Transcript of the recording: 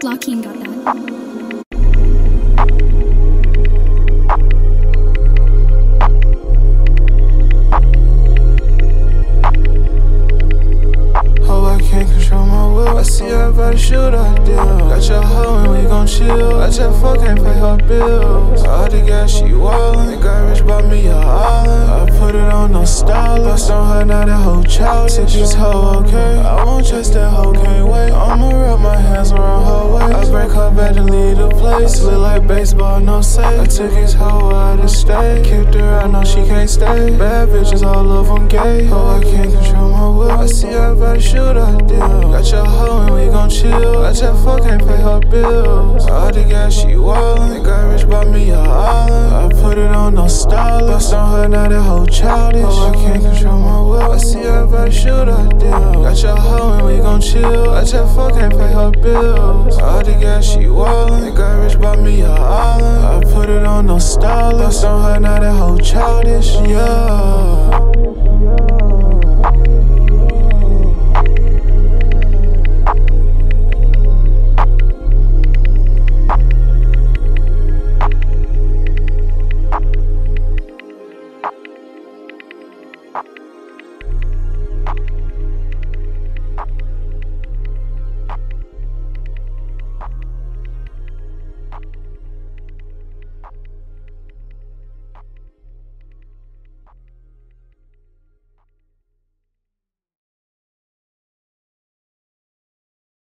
prod.glokkeen got that. Can't control my will. I see her by the shoot I deal. Got your hoe and we gon' chill. I just fuck can't pay her bills. All the gas she wallin'. The guy rich bought me a island. I put it on no style. Bust on her now that hoe childish. Took this hoe okay. I won't trust that hoe, can't wait. I'ma wrap my hands around her waist. I break her back and leave the place. Look like baseball, no safe. I took his hoe out of state. Kicked her out, no she can't stay. Bad bitches, all of them gay. Oh, I can't control my will. I see her by the shoot I deal. Got your hoe and we gon' chill. I just fuck can't pay her bills. All the gas she wallin'. The guy rich bought me a island. I put it on no style. Bust on her now that hoe childish. Oh, I can't control my will. I see her by the shoot I deal. Got your hoe and we gon' chill. I just fuck can't pay her bills. All the gas she wallin'. The guy rich bought me a island. I put it on no style. Bust on her now that hoe childish. Yeah.